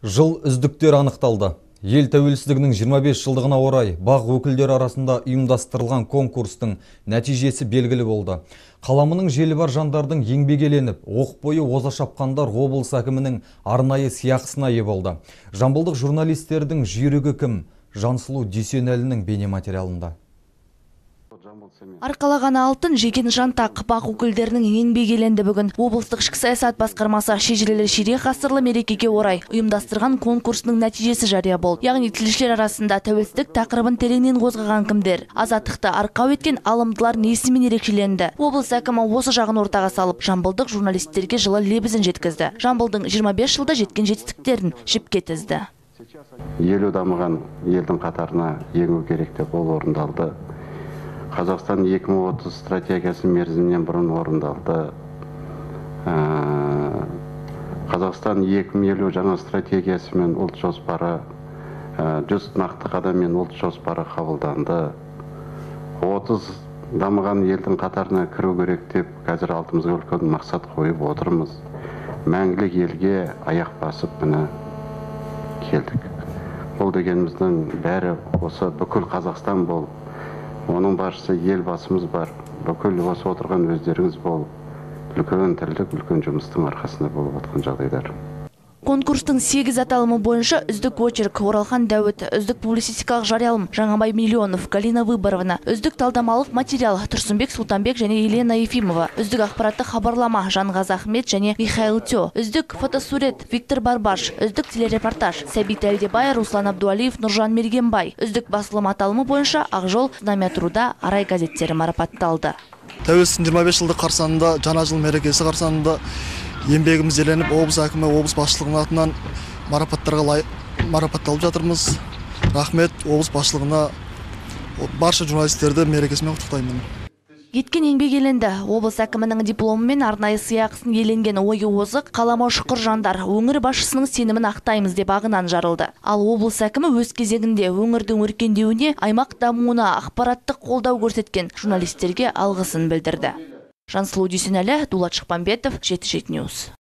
Жыл үздіктер анықталды. Ел тәуелсіздігінің 25 жылдығына орай бақ өкілдері арасында ұйымдастырылған конкурстың нәтижесі белгілі болды. Қаламының желі бар жандардың еңбек еленіп, оқ бойы оза шапқандар облыс әкімінің арнайы сыйақысына ие болды. Жамбылдық журналистердің жүйрігі кім? Жансұлу Дүйсенәлінің бейнематериалында. Арқалаған алтын жекен жантақ бақ өкілдерінің еңбек еленді. Бүгін облыстық ішкі саясат басқармасы шежірелі ширек ғасырлы мерекеге орай ұйымдастырған конкурсының нәтижесі жария болды. Яғни тілшілер арасында тәуелсіздік тақырыбын тереңнен қозғаған кімдер, азаттықты арқау еткен алымдылар несімен ерекшеленді. Облыс әкімі осы жағын ортаға салып, жамбылдық журналистерге жылы лебізін жеткізді. Жамбылдың 25 жылда жеткен жетістіктерін жіпке тізді. Елу дамыған елдің қатарына енгу керек деп ол орындалды. Қазақстан 2030 стратегиясы мерзімнен бұрын орындалды. Қазақстан 2050 жаңа стратегиясы мен ұлт жоспары, 100 нақты қадам мен ұлт жоспары қабылданды. 30 дамыған елдің қатарына кіру керек деп қазір алдымызға үлкен мақсат қойып отырмыз. Мәңгілік елге аяқ басып міне келдік. Бұл дегеніміздің бәрі осы бүкіл Қазақстан болып, оның басшысы елбасымыз бар, бүкіл осы отырған өздеріңіз болып, үлкен тірлік, үлкен жұмыстың арқасында болып отқан жағдайлар. Конкурстың 8 аталымы бойынша үздік очерк Оралхан Дәуіт, үздік публицистикалық жариялым Жаңабай Миллионов, Галина Выборовна, үздік талдамалық материал Тұрсынбек Султанбек және Елена Ефимова, үздік ақпаратты хабарлама Жанғазы Ахмет және Михаил Тё, үздік фотосурет Виктор Барбаш, үздік телерепортаж Сәбит Әлдебай, Руслан Абдуалиев, Нұржан Мергенбай, үздік басылым аталымы бойынша Ақжол, Знамя труда, Арай газеттері марапатталды. Тәуелсіздіктің 25 жылдық қарсаңында, жаңа жыл мерекесі қарсаңында еңбегіміз еленіп, облыс әкімі, облыс басшылығының атынан марапатталып жатырмыз. Рахмет облыс басшылығына, барша журналистерді мерекесімен құттықтаймын. Еткен еңбек еленді. Облыс әкімінің дипломы мен арнайы сыйақысын еленген ойы озық, қаламы шұқыр жандар өңір басшысының сенімін ақтаймыз деп ағынан жарылды. Ал облыс әкімі өз кезегінде өңірдің өркендеуіне, аймақ дамуына ақпараттық қолдау көрсеткен журналистерге алғысын білдірді. Жансұлу Дүйсенәлі, Дулат Шықпанбетов, 7-7 News.